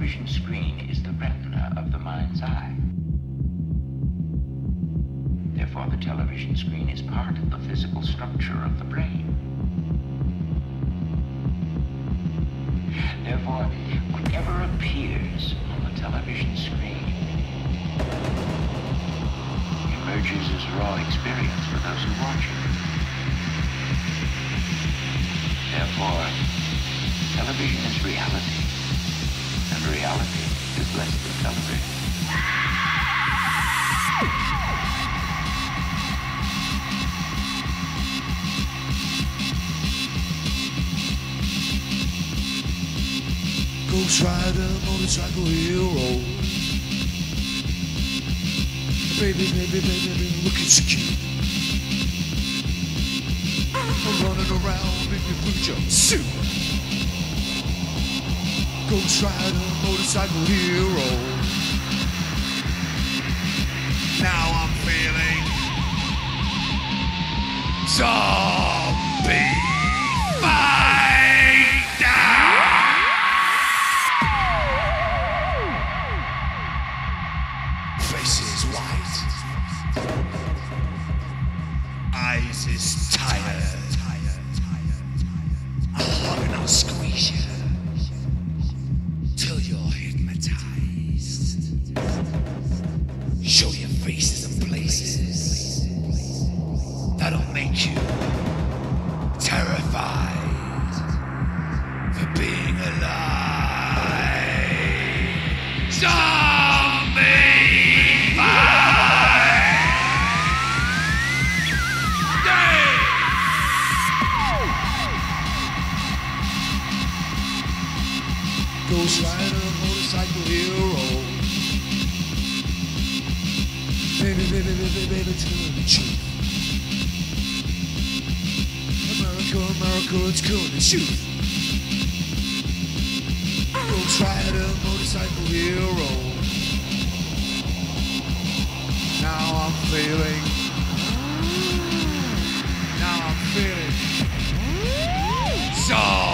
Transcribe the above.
television screen is the retina of the mind's eye. Therefore, the television screen is part of the physical structure of the brain. Therefore, whatever appears on the television screen emerges as raw experience for those who watch it. Therefore, television is reality, and reality is less than television. Ghost Rider, motorcycle hero. Baby, baby, baby, baby, looking so cute. I'm running around in your blue jumpsuit. Ghost Rider, motorcycle hero. Now I'm feeling zombie Faces white, eyes is tired. I'll hug and I'll squeeze you till you're hypnotized. Show your faces and places that'll make you terrified for being alive. Zombie! Ghost Rider, motorcycle hero. Baby, baby, baby, baby, tell the truth. America, America, it's cool to shoot. Ghost Rider, motorcycle hero. Now I'm feeling so